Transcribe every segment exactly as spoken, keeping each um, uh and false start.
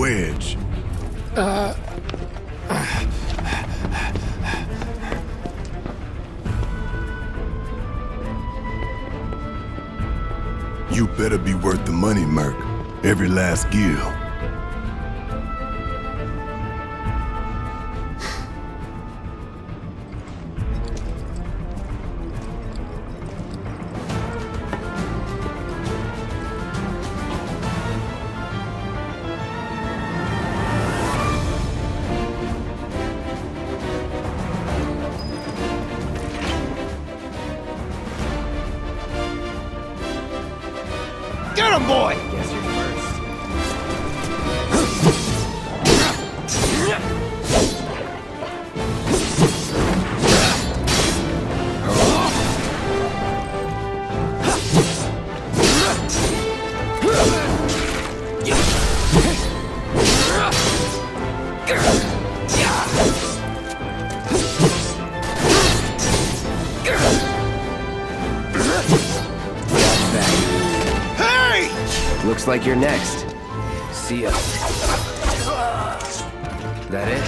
Wedge. Uh... You better be worth the money, Merc. Every last gill. Get him, boy! Guess you're first. Looks like you're next. See ya. That it?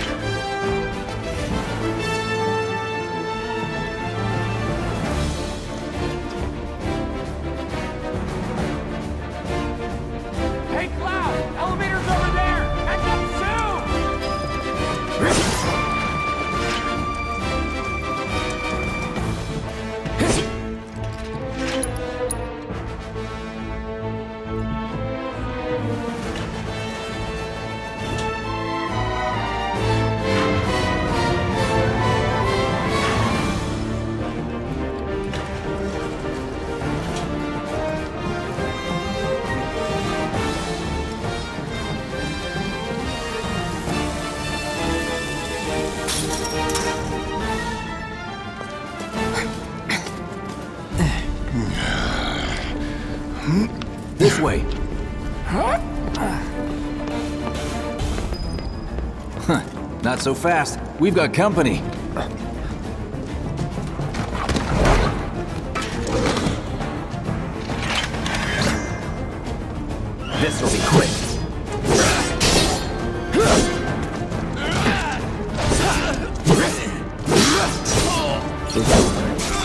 Hey, Cloud! Elevator's over there! Catch up This way. Huh? Huh. Not so fast. We've got company. This'll be quick. It's over.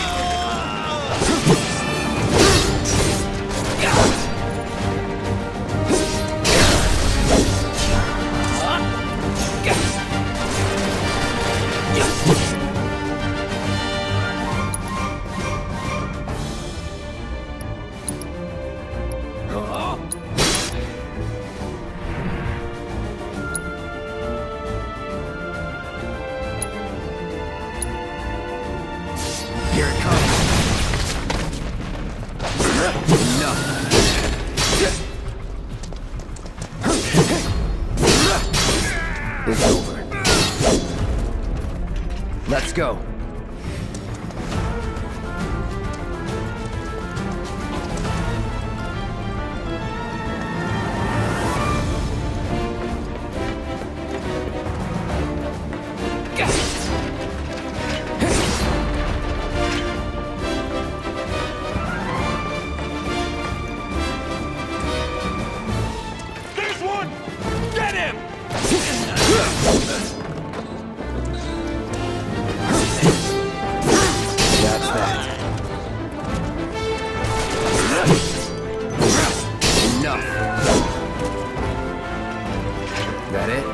Here it comes. Enough. It's over. Let's go. That's that. Enough. That it?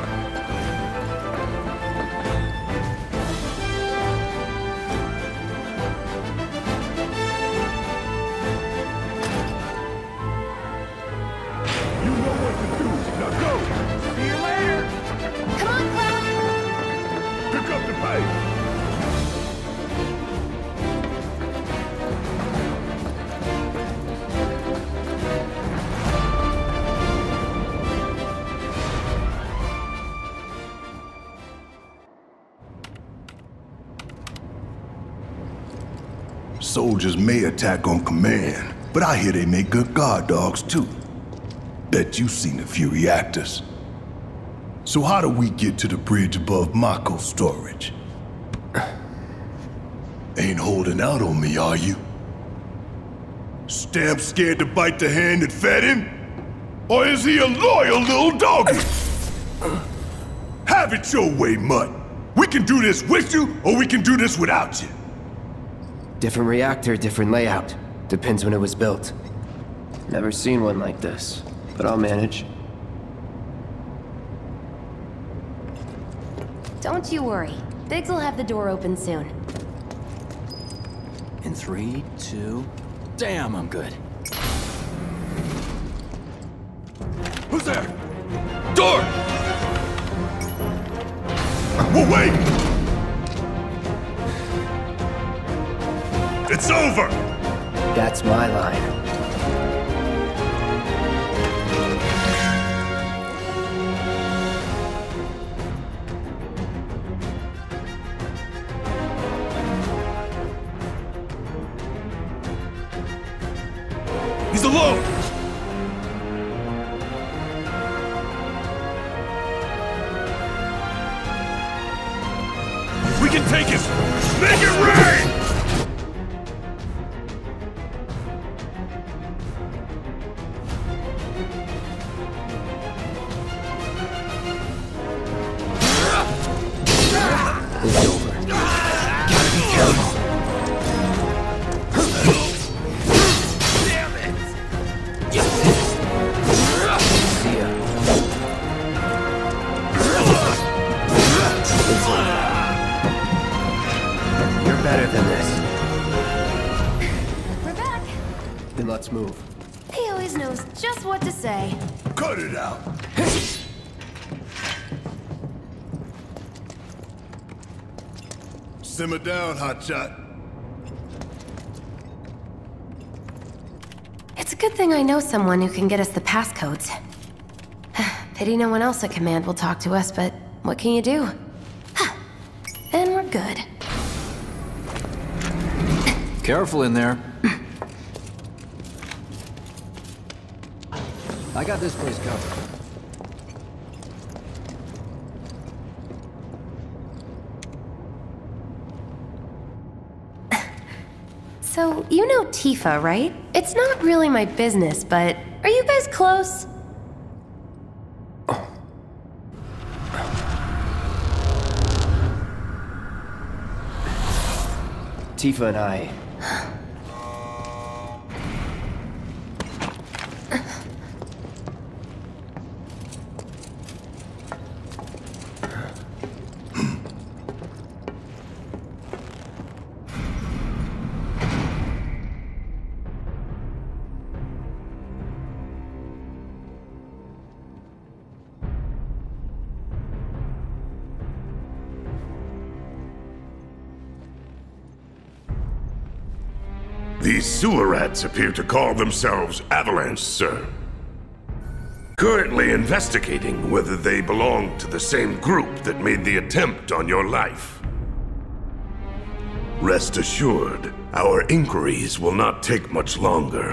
You know what to do. Now go! See you later! Come on, Cloud! Pick up the pace! Soldiers may attack on command, but I hear they make good guard dogs too. Bet you've seen a few reactors. So how do we get to the bridge above Mako storage? Ain't holding out on me, are you? Stamp scared to bite the hand that fed him? Or is he a loyal little doggy? Have it your way, Mutt. We can do this with you, or we can do this without you. Different reactor, different layout. Depends when it was built. Never seen one like this, but I'll manage. Don't you worry. Biggs will have the door open soon. In three, two... Damn, I'm good. Who's there? Door! Well, wait! It's over! That's my line. He's alone! We can take it! Make it rain! It's over. Gotta be careful. Damn it! See ya. It's over. You're better than this. We're back. Then let's move. He always knows just what to say. Cut it out! Simmer down, hotshot. It's a good thing I know someone who can get us the passcodes. Pity no one else at command will talk to us, but what can you do? Then we're good. Careful in there. I got this place covered. So, you know Tifa, right? It's not really my business, but are you guys close? Tifa and I... These sewer rats appear to call themselves Avalanche, sir. Currently investigating whether they belong to the same group that made the attempt on your life. Rest assured, our inquiries will not take much longer.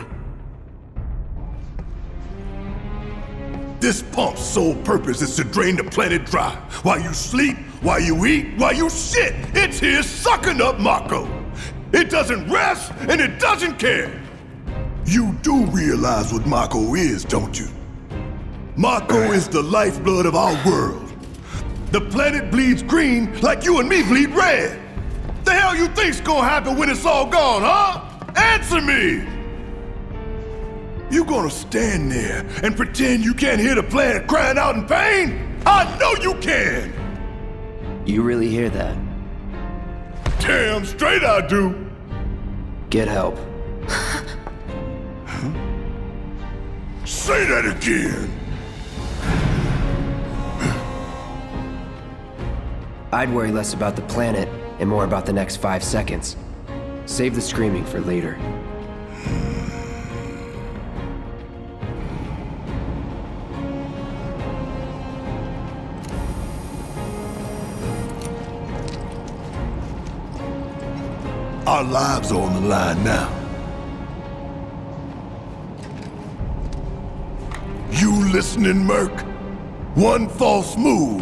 This pump's sole purpose is to drain the planet dry. While you sleep, while you eat, while you shit, it's here sucking up Mako. It doesn't rest, and it doesn't care. You do realize what Mako is, don't you? Mako is the lifeblood of our world. The planet bleeds green like you and me bleed red. The hell you think's gonna happen when it's all gone, huh? Answer me! You gonna stand there and pretend you can't hear the planet crying out in pain? I know you can! You really hear that? Damn straight I do! Get help. Say that again! I'd worry less about the planet and more about the next five seconds. Save the screaming for later. Our lives are on the line now. You listening, Merc? One false move,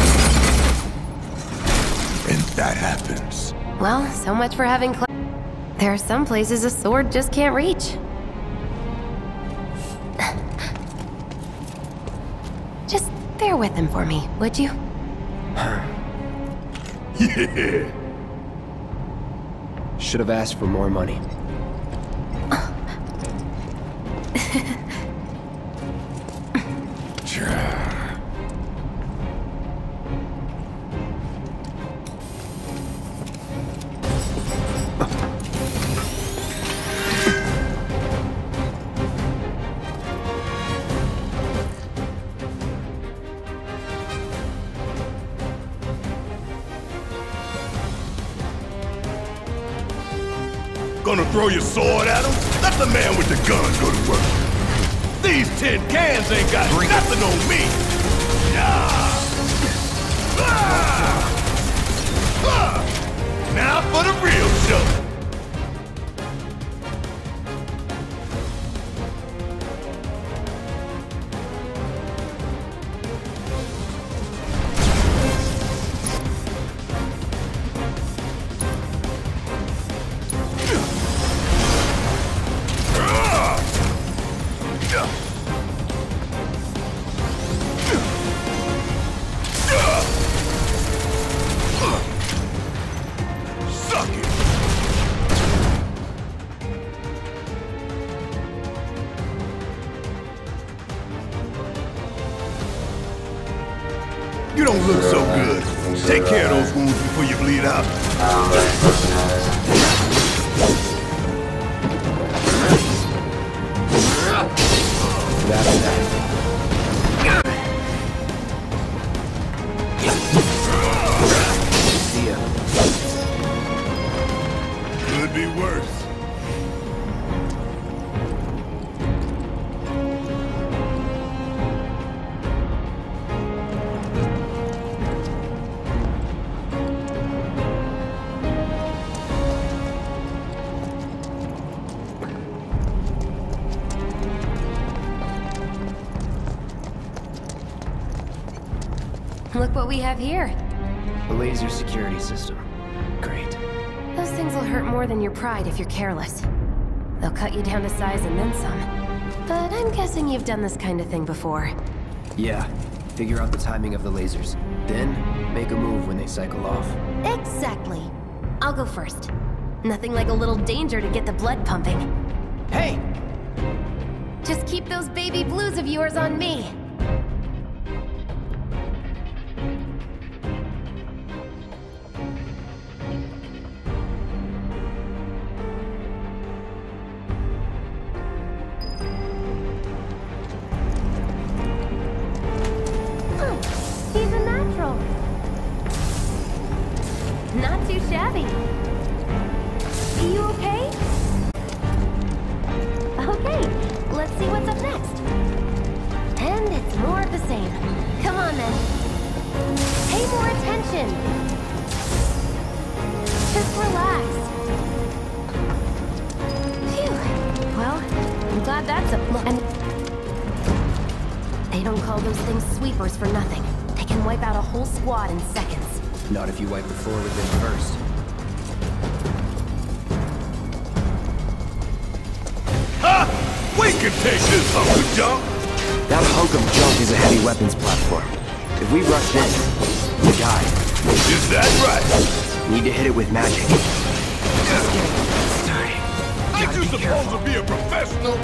and that happens. Well, so much for having cl- There are some places a sword just can't reach. Just there with him for me, would you? Yeah. Should have asked for more money. Gonna throw your sword at him? Let the man with the gun go to work. These tin cans ain't got Bring nothing it. on me. Yeah. Ah. Ah. Now for the real show. You don't look so good. Take care of those wounds before you bleed out. That's that. See ya. Could be worse. Look what we have here. A laser security system. Great. Those things will hurt more than your pride if you're careless. They'll cut you down to size and then some. But I'm guessing you've done this kind of thing before. Yeah. Figure out the timing of the lasers. Then, make a move when they cycle off. Exactly. I'll go first. Nothing like a little danger to get the blood pumping. Hey! Just keep those baby blues of yours on me. He's a natural. Not too shabby. You okay? Okay, let's see what's up next. And it's more of the same. Come on then. Pay more attention. Just relax. Phew. Well, I'm glad that's a look. And they don't call those things sweepers for nothing. They can wipe out a whole squad in seconds. Not if you wipe the floor with them first. Ha! We can take this hunk of junk! That hunk of junk is a heavy weapons platform. If we rush in, we die. Is that right? Need to hit it with magic. Just getting started. Ain't you supposed to be a professional?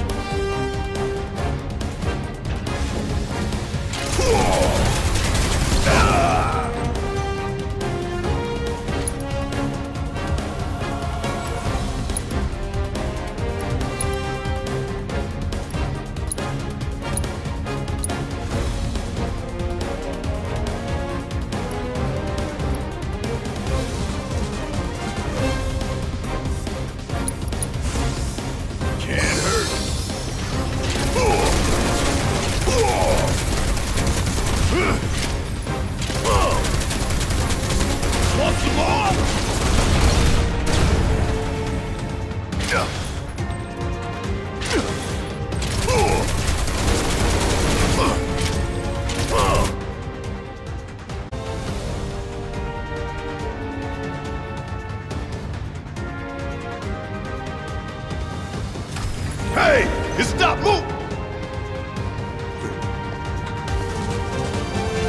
Hey! Stop! Move!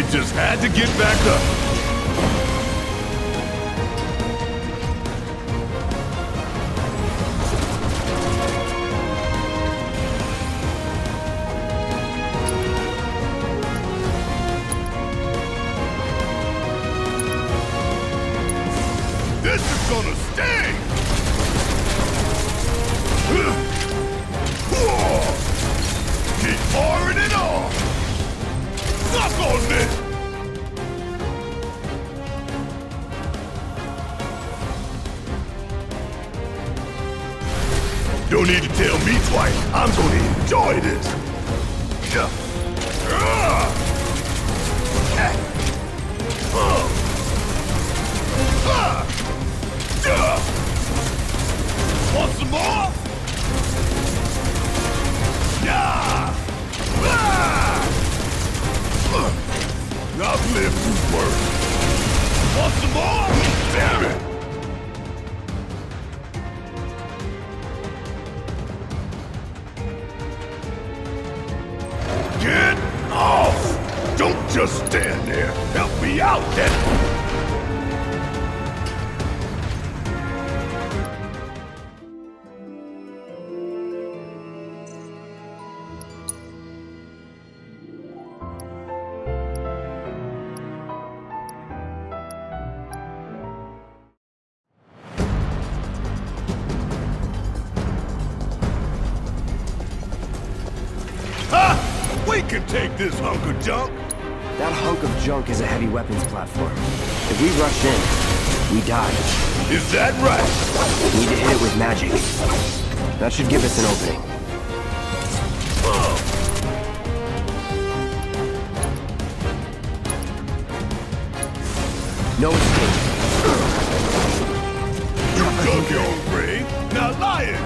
just had to get back up. This is gonna sting! Keep pouring it on! Suck on this! Don't need to tell me twice. I'm gonna enjoy this. Yeah. Ah. Ah. Oh. Ah. Yeah. Want some more? Yeah. Ah. Uh. I've lived through worse. Want some more? Damn it! Get off! Don't just stand there. Help me out, then. We can take this hunk of junk! That hunk of junk is a heavy weapons platform. If we rush in, we die. Is that right? We need to hit it with magic. That should give us an opening. No escape. You dug your own grave, now lie in!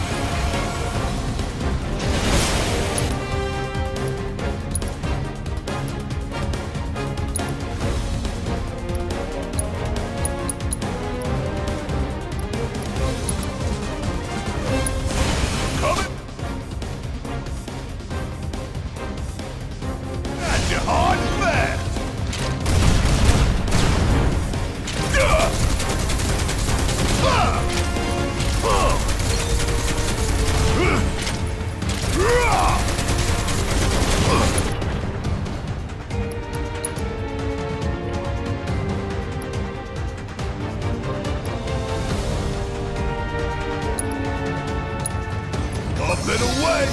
Hard and fast! Up and away!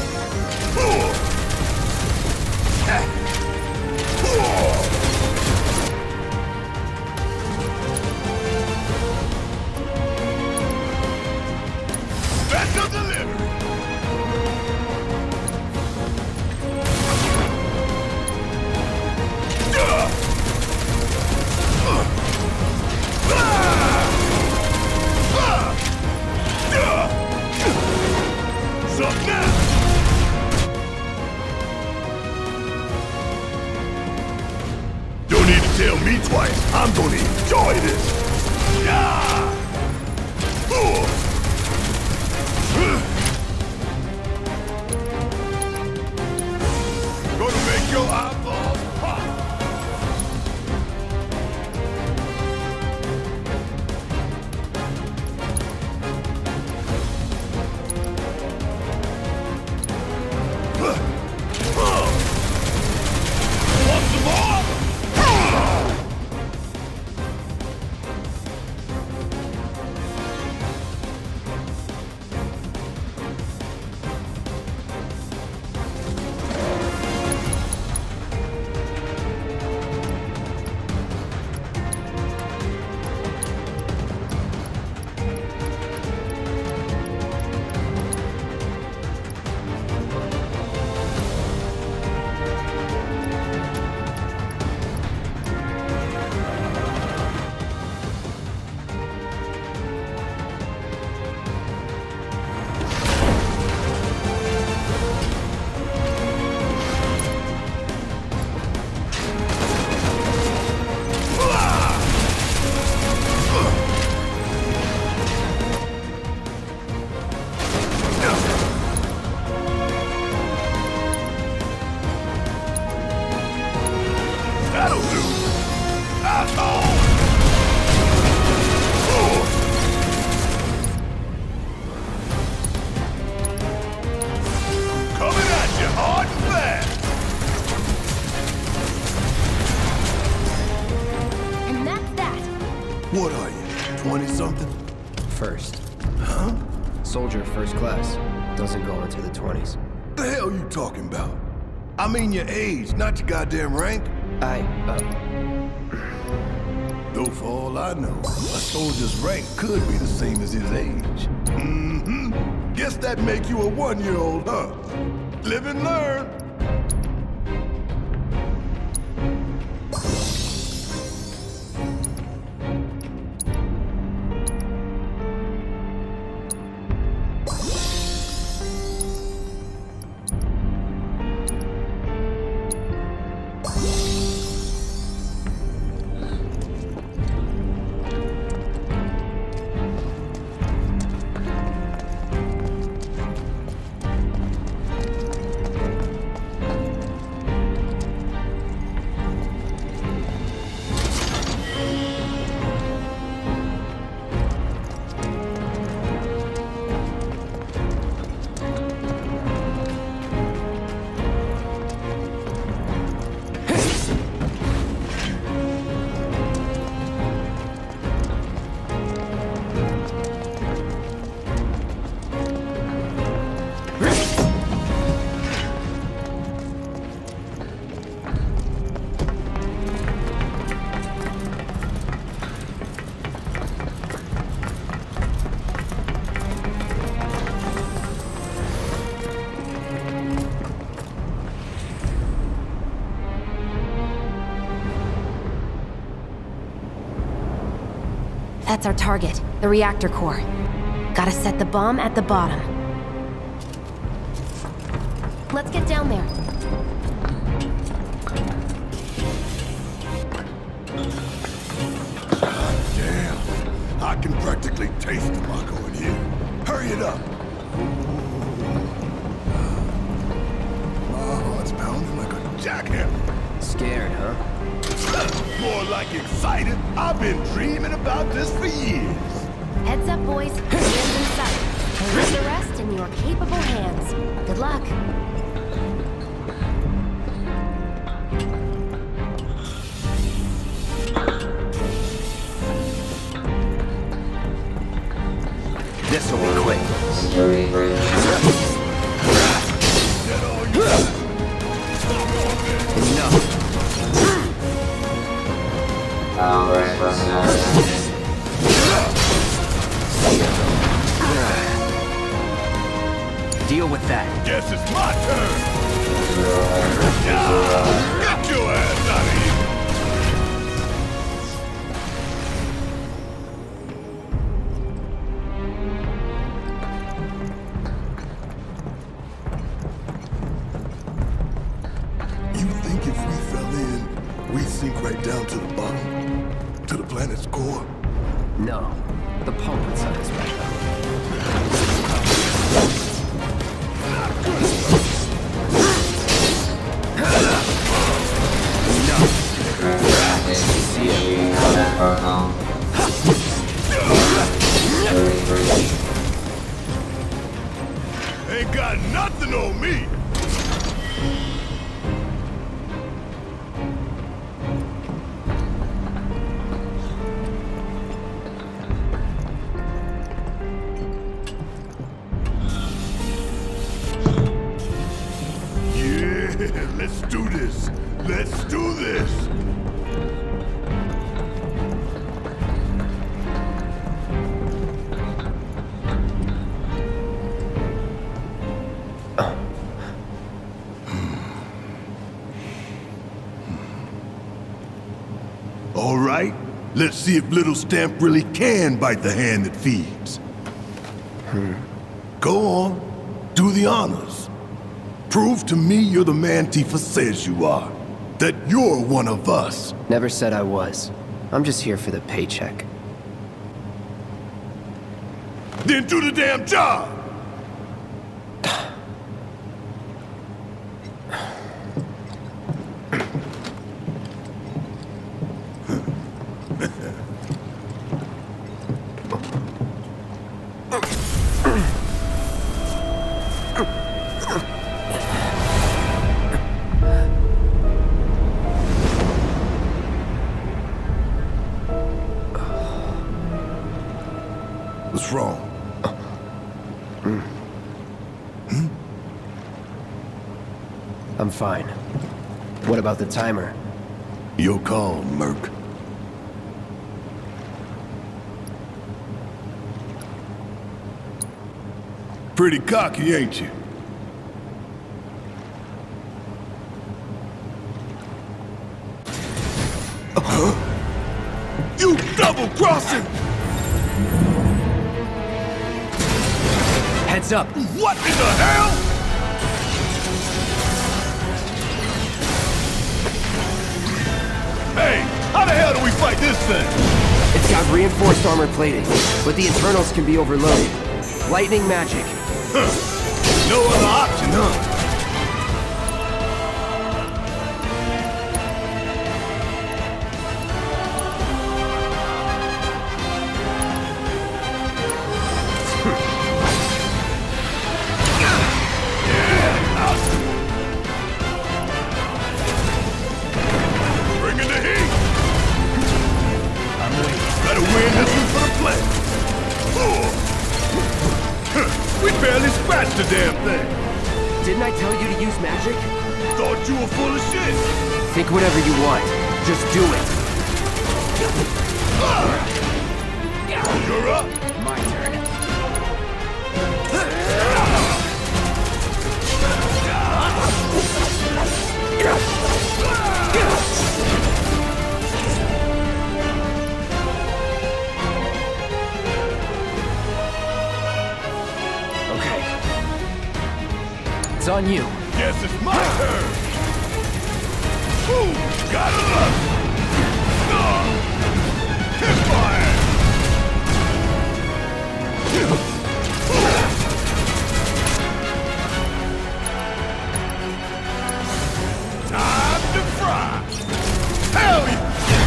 Special delivery! Suck now! What are you, twenty-something? First. Huh? Soldier first class. Doesn't go into the twenties. The hell you talking about? I mean your age, not your goddamn rank. I, uh... Though for all I know, a soldier's rank could be the same as his age. Mm-hmm. Guess that make you a one-year-old, huh? Live and learn. That's our target, the reactor core. Gotta set the bomb at the bottom. Let's get down there. Damn, I can practically taste the Mako in here. Hurry it up. Oh, it's pounding like a jackhammer. Scared, huh? More like excited. I've been dreaming about this for years. Heads up, boys. Hands in sight. Leave the rest in your capable hands. Good luck. This'll be quick. Get all you got. Enough. Deal with that. Guess it's my turn. Yeah, get your ass out of here. You think if we fell in, we'd sink right down to the bottom? To the planet's core? No. The pump inside is back down. Ain't got nothing on me! Yeah, let's do this! Let's do this! All right, let's see if Little Stamp really can bite the hand that feeds. Hmm. Go on, do the honors. Prove to me you're the man Tifa says you are. That you're one of us. Never said I was. I'm just here for the paycheck. Then do the damn job! What's wrong? Hmm? I'm fine. What about the timer? Your call, Merc. Pretty cocky, ain't you? Uh-huh. You double-crossing! Heads up! What in the hell? Hey, how the hell do we fight this thing? It's got reinforced armor plating, but the internals can be overloaded. Lightning magic. Huh. No other option, huh? We barely scratched the damn thing! Didn't I tell you to use magic? Thought you were full of shit! Think whatever you want. Just do it. You're up! My turn. It's on you. Guess it's my turn. Ooh, gotta love it. Uh, kiss my ass. Time to fry. Hell yeah.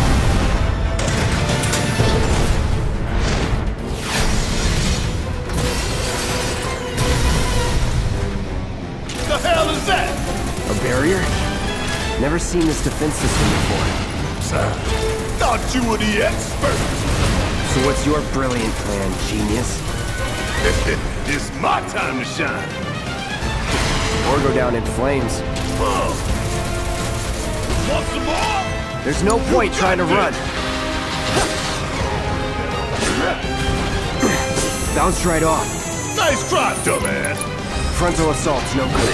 The hell is that? A barrier? Never seen this defense system before. Sir, thought you were the expert. So what's your brilliant plan, genius? It's my time to shine. Or go down in flames. Uh, want some more? There's no point trying to run. Bounced right off. Nice try, dumbass. Frontal assault's no good.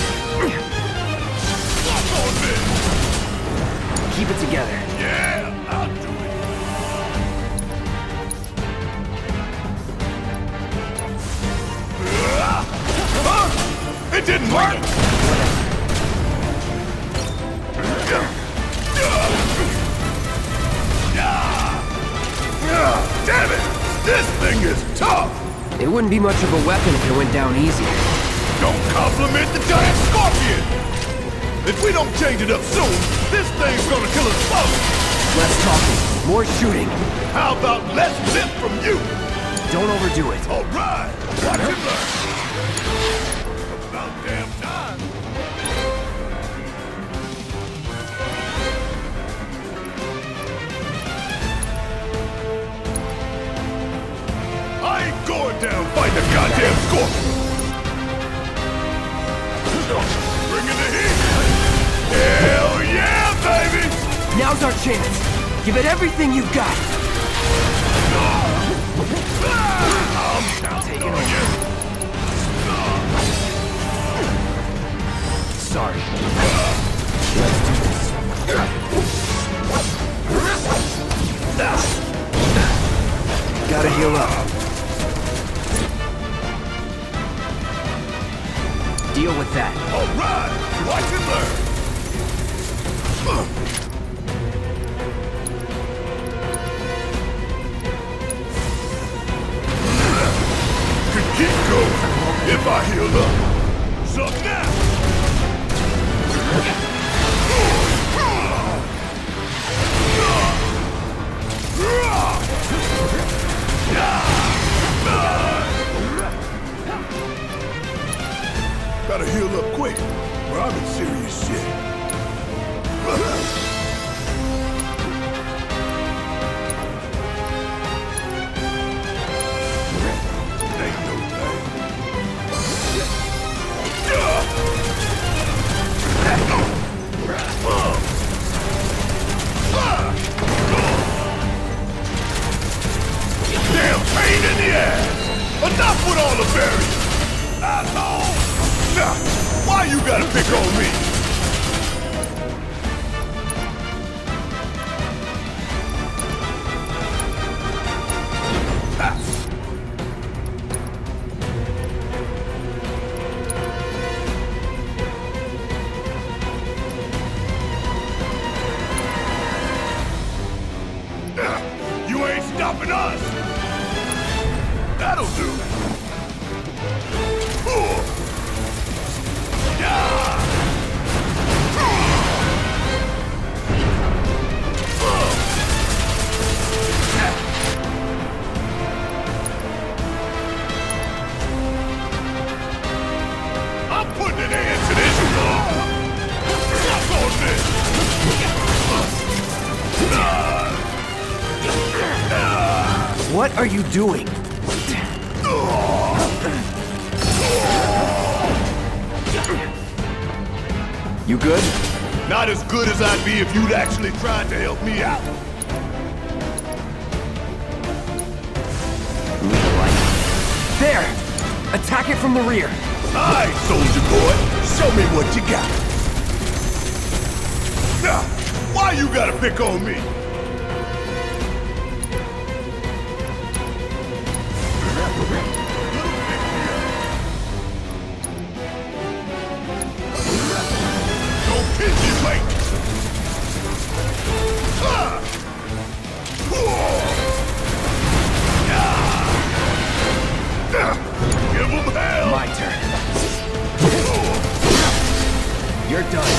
Walk on me. Keep it together. Yeah, I'll do it. Huh? It didn't work. Damn it! This thing is tough. It wouldn't be much of a weapon if it went down easy. Don't compliment the giant scorpion! If we don't change it up soon, this thing's gonna kill us both! Less talking, more shooting. How about less lip from you? Don't overdo it. All right, watch it learn. About damn time. I ain't going down fighting a goddamn scorpion. Bring in the heat. Hell yeah, baby! Now's our chance. Give it everything you've got. I'm counting on you. Sorry. Let's do this. Gotta heal up. Deal with that. All right, watch and learn. Could keep going if I heal up. So now. Gotta heal up quick, or I'm in serious shit. pain in the ass! Enough with all the berries! Asshole! Now, why you gotta pick on me? You ain't stopping us! That'll do! I'm putting an end to this! Suck on this! What are you doing? You good? Not as good as I'd be if you'd actually tried to help me out. There! Attack it from the rear! Alright, soldier boy, show me what you got. Now, why you gotta pick on me? Don't kiss me, mate! Ah! Give him hell! My turn. You're done.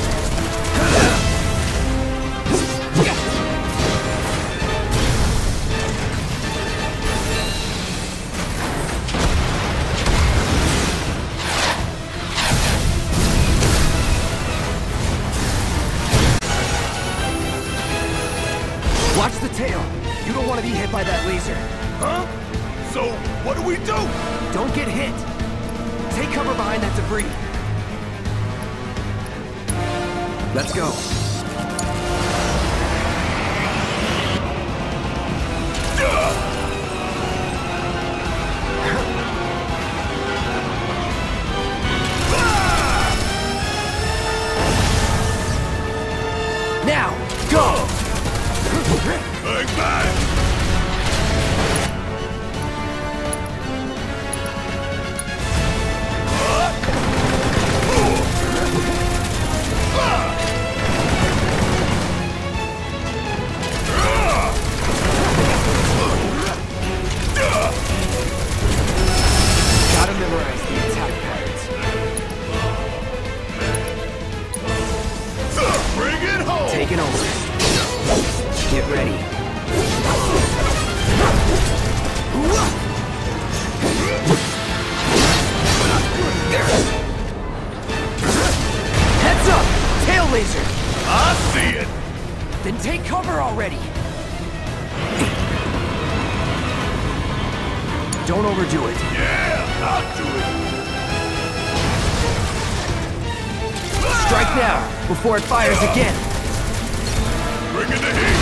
Watch the tail. You don't want to be hit by that laser. Huh? So, what do we do? Don't get hit. Take cover behind that debris. Let's go. Now, go! Big bang! Gotta memorize the attack patterns. Bring it home! Taking over. Get ready. Heads up! Tail laser! I see it! Then take cover already! Don't overdo it. Yeah, I'll do it! Strike now, before it fires again! Bring it to heat!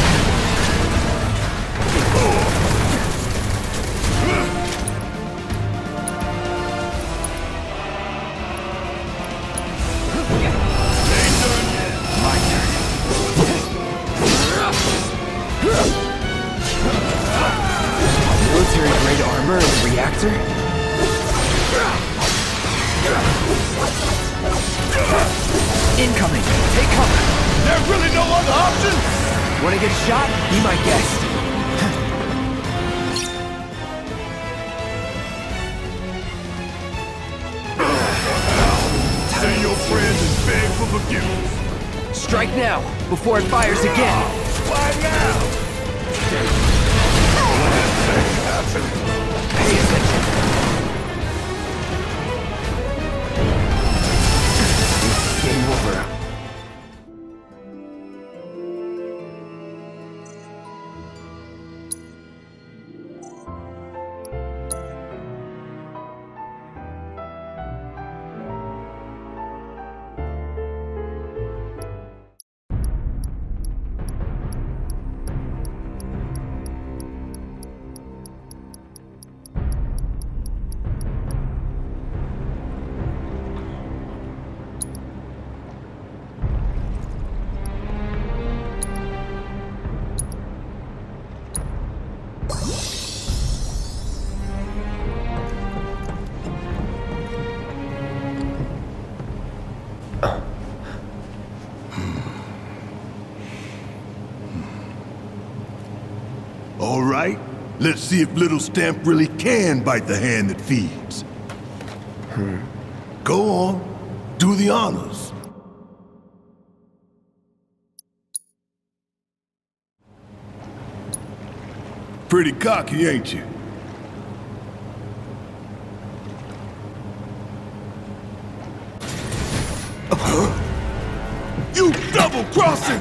Ain't done yet. My turn. Military-grade armor and reactor? Incoming! Take cover! There's really no other option? Wanna get shot? Be my guest. Say your prayers and beg for forgiveness. Strike now, before it fires again. Why now? Pay attention. It's game over. Let's see if Little Stamp really can bite the hand that feeds. Hmm. Go on. Do the honors. Pretty cocky, ain't you? Uh-huh. You double-crossing!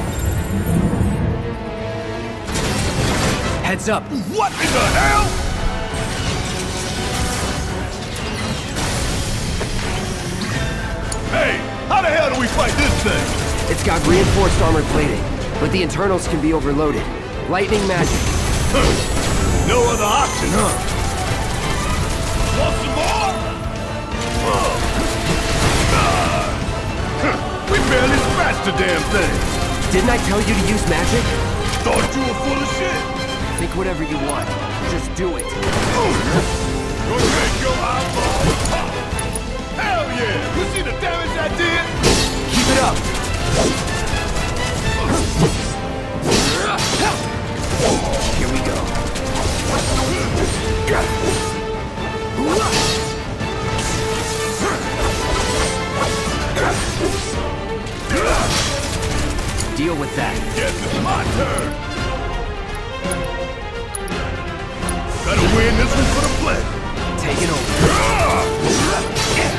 Heads up! What in the hell? Hey, how the hell do we fight this thing? It's got reinforced armor plating, but the internals can be overloaded. Lightning magic. No other option, huh? Want some more? Uh. Uh. We barely scratched the damn thing. Didn't I tell you to use magic? Thought you were full of shit. Think whatever you want. Just do it. Gonna make your eyeballs pop. Hell yeah! You see the damage I did? Keep it up. Here we go. Deal with that. Guess it's my turn. Gotta win this one for the play. Take it over.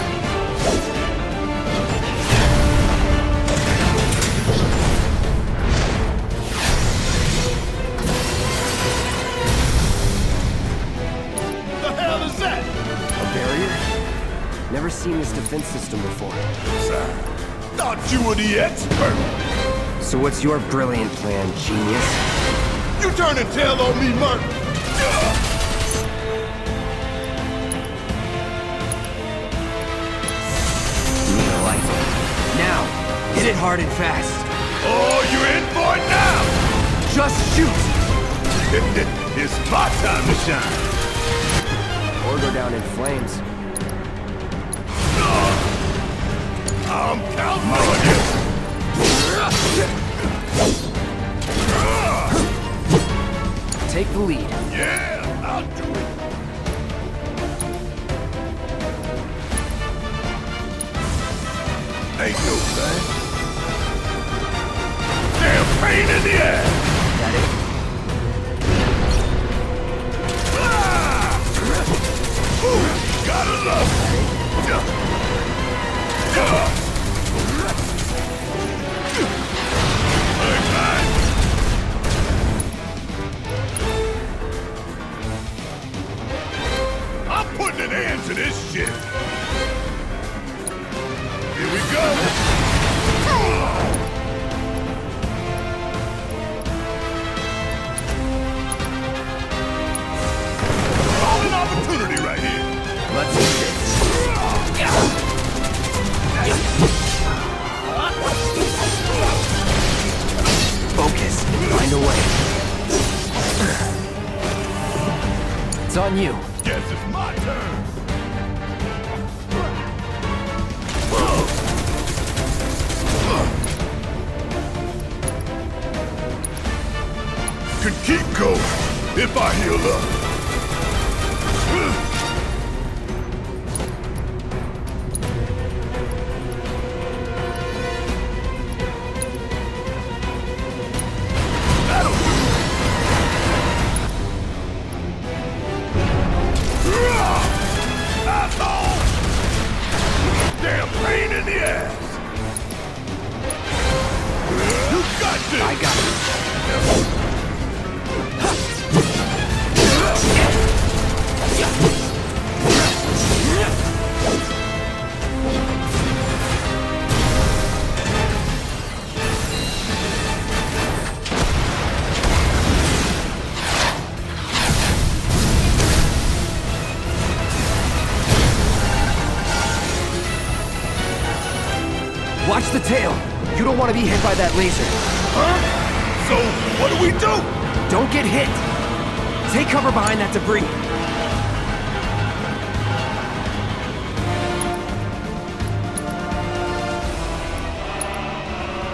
The hell is that? A barrier? Never seen this defense system before. Sir, thought you were the expert. So what's your brilliant plan, genius? You turn and tail on me, Merc. Need a light. Now, hit it hard and fast. Oh, you're in for it now. Just shoot! It's my time to shine. Or go down in flames. I'm counting on you. Take the lead. Yeah, I'll do it. Ain't no thing. Damn pain in the ass. Got it? Ah! Ooh, gotta love it. Yeah. Yeah. I'm putting an end to this shit. Here we go. Golden opportunity right here. Let's do this. Focus. Find a way. It's on you. Guess it's my turn. Could keep going if I heal up. That'll do. Asshole! Damn pain in the ass! You got this! I got it. Watch the tail. You don't want to be hit by that laser. Huh? So, what do we do? Don't get hit. Take cover behind that debris.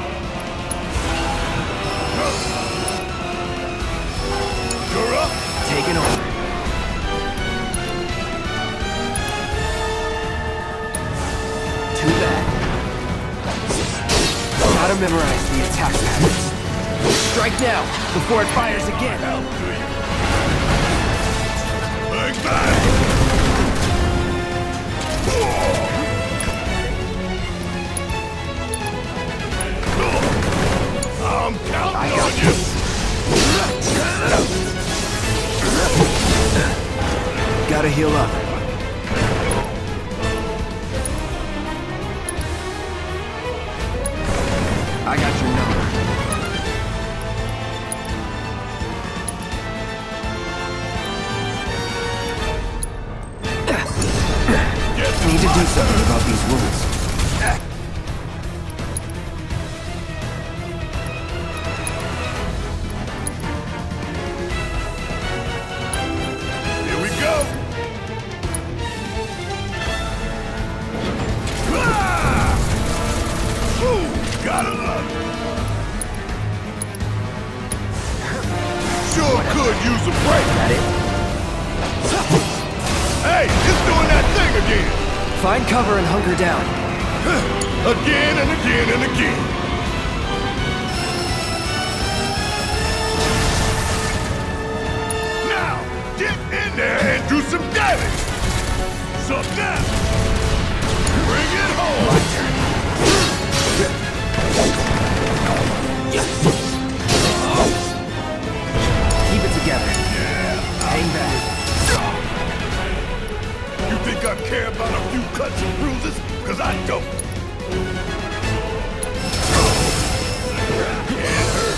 You're up? taking over. Too bad. Gotta memorize the attack patterns. Strike now, before it fires again. Like that! I'm counting I on got you! Gotta heal up. I got your number. Need to do something about these wounds. Here we go! Ah! Ooh, gotta love it! Sure could use a break! That it? Hey, it's doing that thing again! Find cover and hunker down. Again and again and again. Now, get in there and do some damage. So now, bring it home. My turn. Keep it together. Yeah. Hang back. You think I care about a few cuts and bruises? Cause I don't. Can't hurt.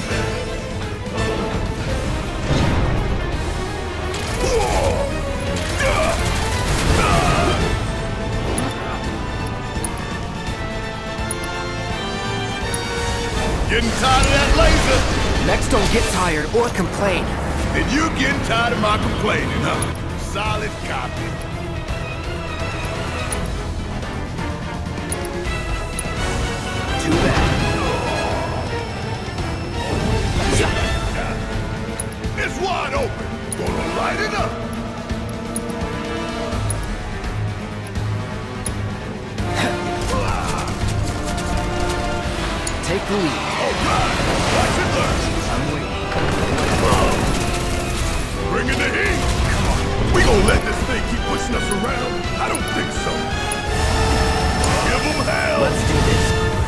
Getting tired of that laser? Next, don't get tired or complain. And you getting tired of my complaining, huh? Solid copy. Too bad. It's wide open. Gonna light it up. Take the lead. All right. Watch it learn. I'm waiting. Bring in the heat. Come on. We gonna let this thing keep pushing us around? I don't think so. Give them hell. Let's do this.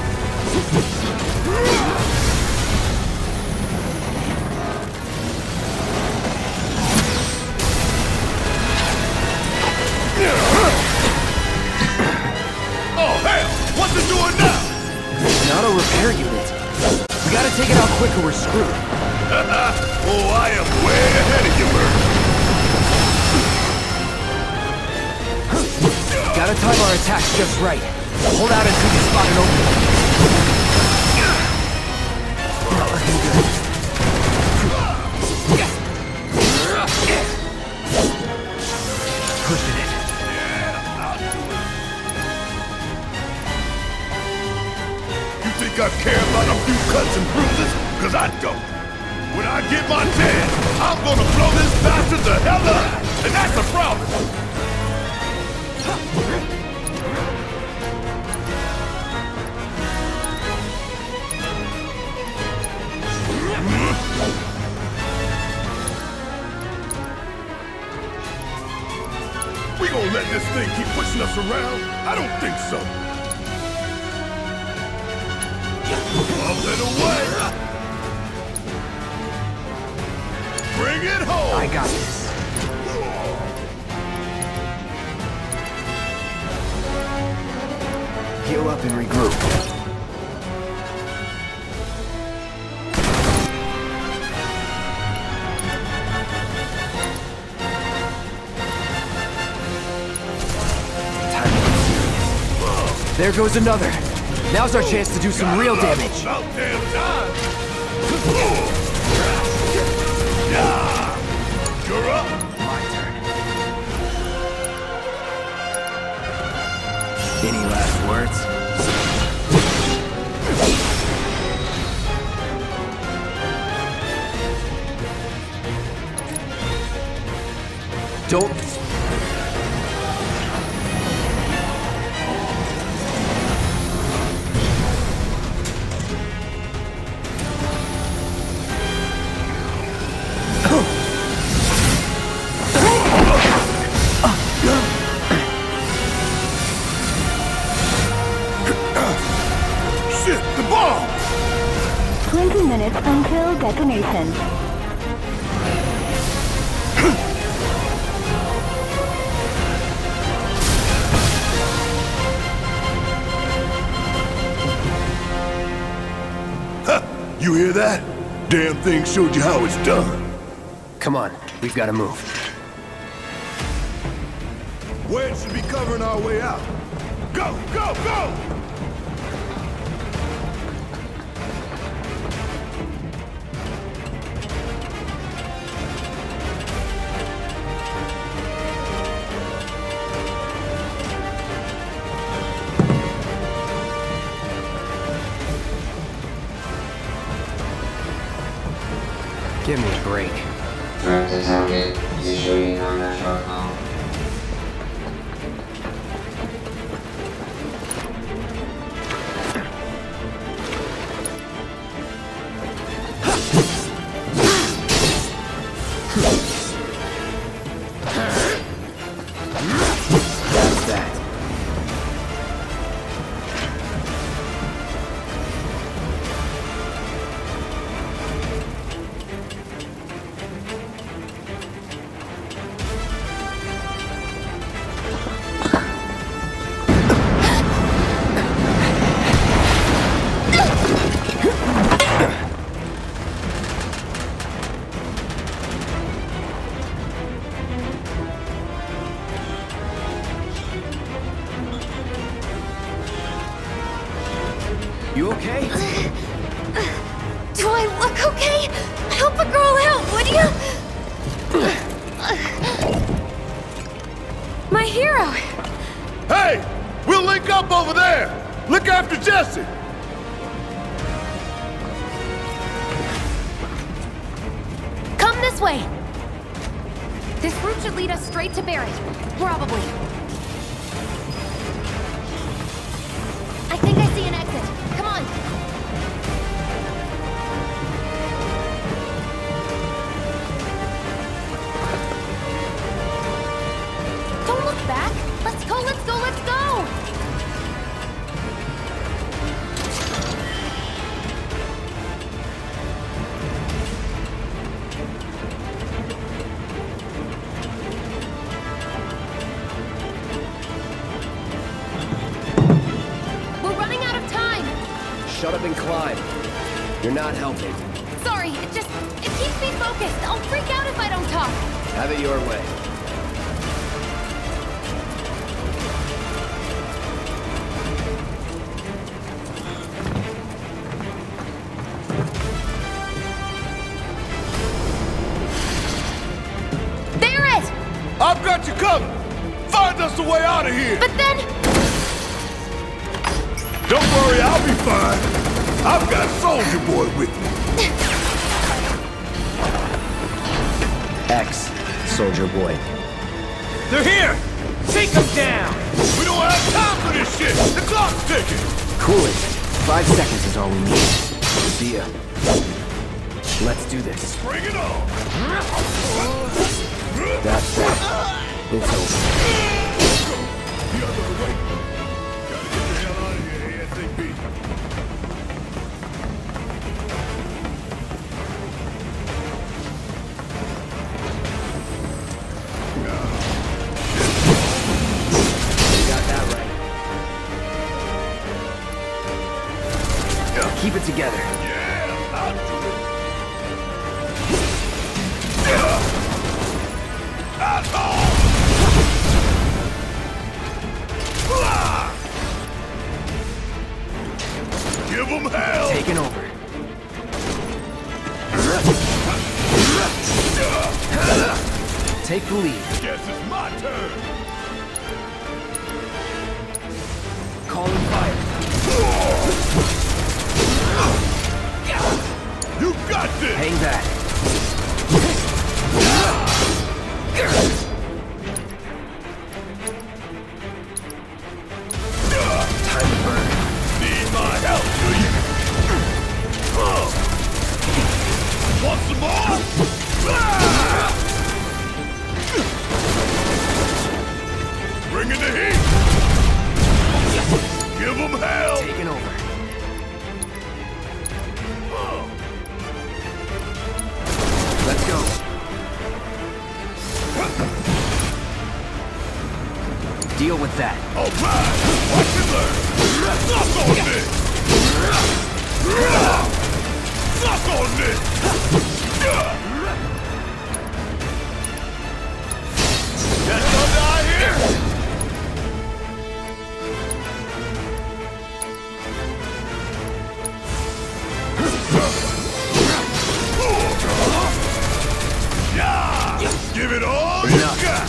Oh, hell! What's it doing now? Not a repair unit. We gotta take it out quick or we're screwed. Oh, I am way ahead of you, Murphy. Gotta time our attacks just right. Hold out until you spot an opening. Not looking good. Pushing it. You think I care about a few cuts and bruises? Cause I don't. When I get my chance, I'm gonna blow this bastard the hell up! And that's a problem! We gonna let this thing keep pushing us around? I don't think so. Up and away! Bring it home! I got this. Heal up and regroup. Time to get serious. There goes another. Now's our chance to do some real damage. About damn time! Yeah! You're up! My turn. Any last words? Don't... Shit, the bomb! twenty minutes until detonation. You hear that? Damn thing showed you how it's done. Come on, we've got to move. Wedge should be covering our way out. Go, go, go! Give me a break. Track the target. Usually on a short now. That's that. You okay? Do I look okay? Help a girl out, would you? My hero! Hey! We'll link up over there! Look after Jesse! Come this way! This route should lead us straight to Barrett. Probably. I think I see an exit. Come on! Don't look back! Let's go, let's go, let's go! We're running out of time! Shut up and climb. You're not helping. Sorry, it just... it keeps me focused. I'll freak out if I don't talk. Have it your way. Barrett! I've got you covered! Find us a way out of here! But then... Don't worry, I'll be fine. I've got Soldier Boy with me. X, Soldier Boy. They're here! Take them down! We don't have time for this shit! The clock's ticking! Cool it. Five seconds is all we need. See ya. Let's do this. Bring it on! That's that. It's over. The other way. Gotta get the hell out of here ASAP. You got that right. Keep it together. Yeah, I'll do it. Asshole! Give them hell! Taking over. Take the lead. Guess it's my turn! Calling fire. You got this! Hang back. Deal with that. Alright! Watch and learn! Suck on this! Suck on this! That's your die here! Yeah! Give it all you got!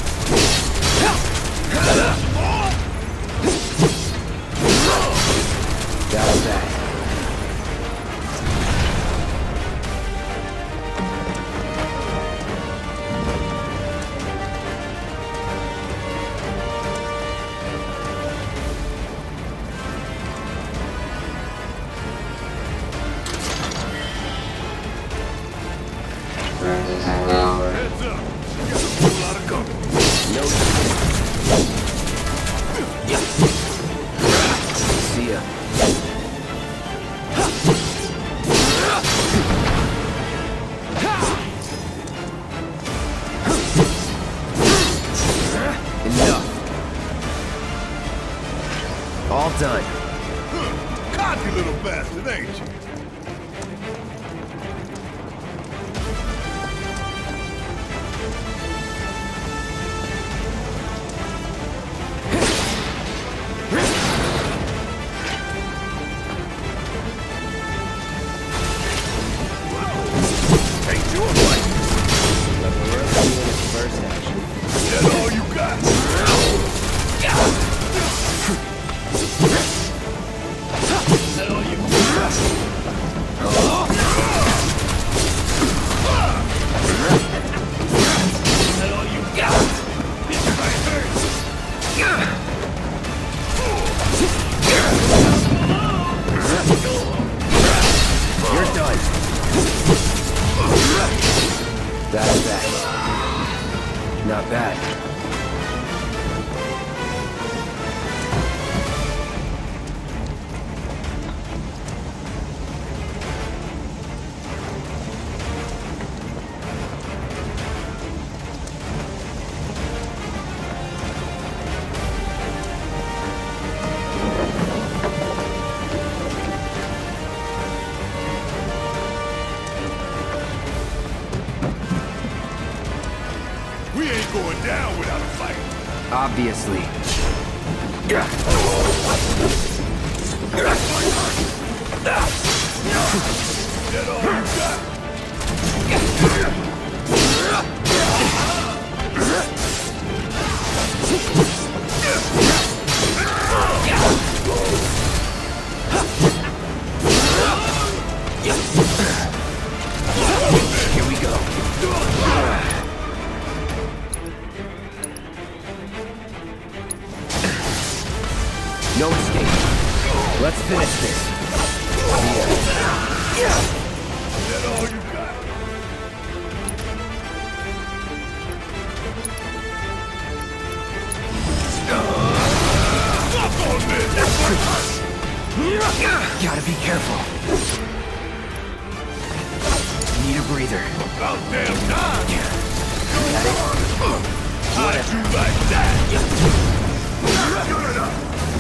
That was that. Heads up! You got a whole lot of cover. No. See ya. Enough. All done. Cocky little bastard, ain't you? That's all you got. That's all you got. That's all you got. This might hurt. You're done. That's that. Not bad. We ain't going down without a fight. Obviously. That all you got? Here we go. No escape. Let's finish this. That all you got? Fuck on this! Gotta be careful. Need a breather. About damn time! Got it? How'd you like that? Good enough!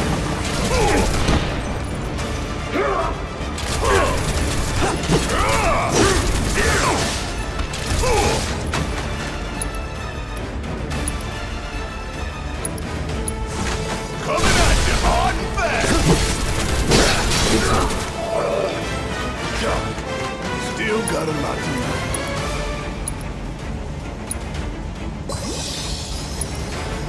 Coming at you hard and fast! Still got a lot to do.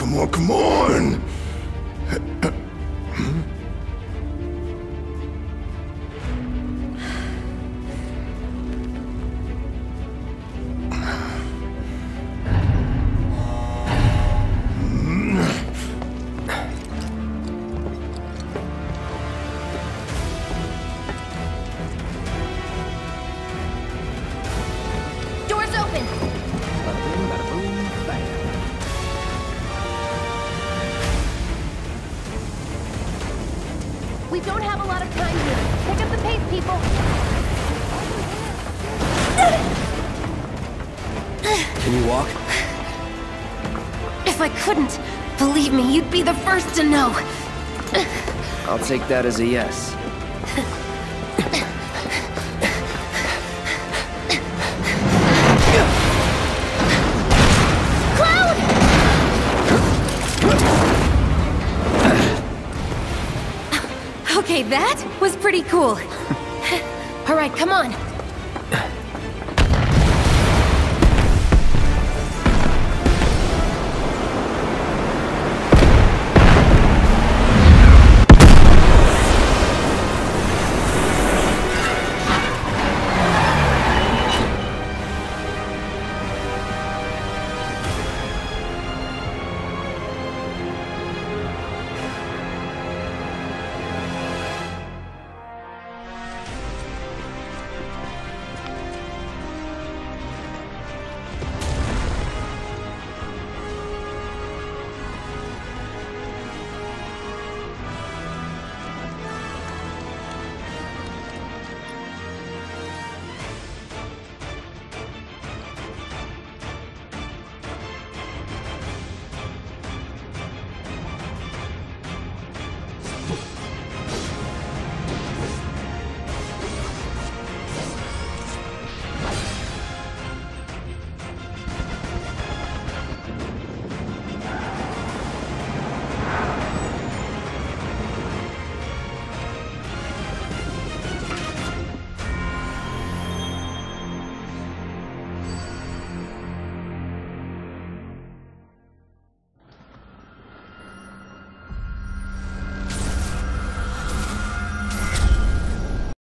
Come on, come on! Doors open! We don't have a lot of time here. Pick up the pace, people! Can you walk? If I couldn't, believe me, you'd be the first to know. I'll take that as a yes. Okay, that was pretty cool. All right, come on.